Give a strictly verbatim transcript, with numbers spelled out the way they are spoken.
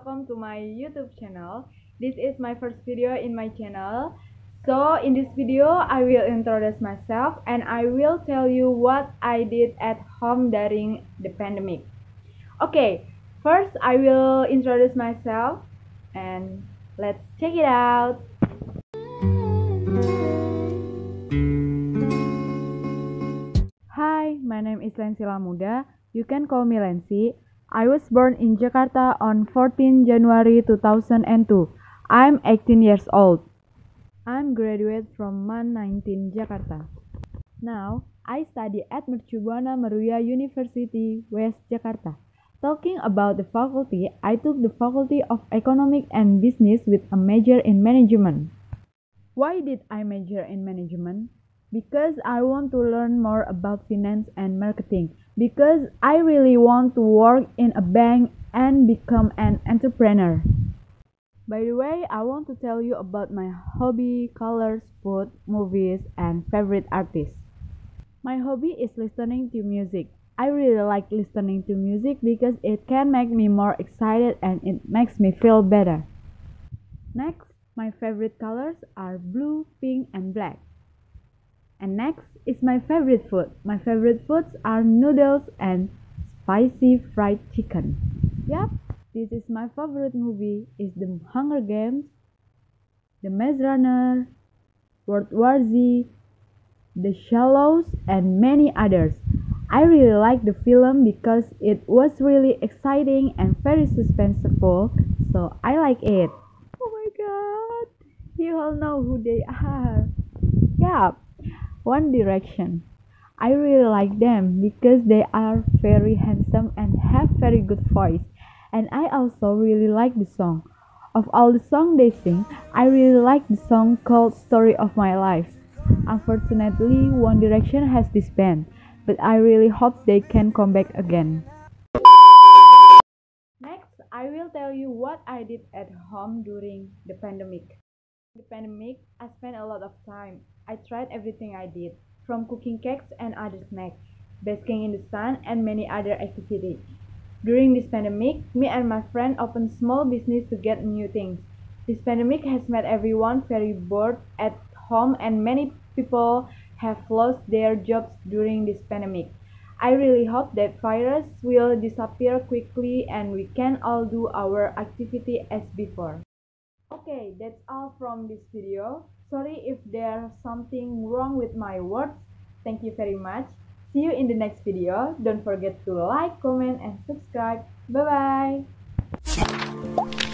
welcome to my YouTube channel. This is my first video in my channel. So in this video, I will introduce myself and I will tell you what I did at home during the pandemic. Okay, first I will introduce myself and let's check it out. Hi, my name is Lensi Lamuda. You can call me Lensi. I was born in Jakarta on fourteenth January two thousand two. I'm eighteen years old. I'm graduate from MAN nineteen Jakarta. Now, I study at Mercubuana Meruya University, West Jakarta. Talking about the faculty, I took the Faculty of Economic and Business with a major in management. Why did I major in management? Because I want to learn more about finance and marketing. Because I really want to work in a bank and become an entrepreneur. By the way, I want to tell you about my hobby, colors, food, movies, and favorite artists. My hobby is listening to music. I really like listening to music because it can make me more excited and it makes me feel better. Next, my favorite colors are blue, pink, and black. And next is my favorite food. My favorite foods are noodles and spicy fried chicken. Yep, this is my favorite movie is The Hunger Games, The Maze Runner, World War Z, The Shallows, and many others. I really like the film because it was really exciting and very suspenseful, so I like it. Oh my god, you all know who they are. Yep. One Direction. I really like them because they are very handsome and have very good voice. And I also really like the song. Of all the songs they sing, I really like the song called Story of My Life. Unfortunately, One Direction has disbanded, but I really hope they can come back again. Next, I will tell you what I did at home during the pandemic. The pandemic, I spent a lot of time. I tried everything I did, from cooking cakes and other snacks, basking in the sun, and many other activities. During this pandemic, me and my friend opened small business to get new things. This pandemic has made everyone very bored at home and many people have lost their jobs during this pandemic. I really hope that virus will disappear quickly and we can all do our activity as before. Okay, that's all from this video. Sorry if there's something wrong with my words. Thank you very much. See you in the next video. Don't forget to like, comment, and subscribe. Bye bye.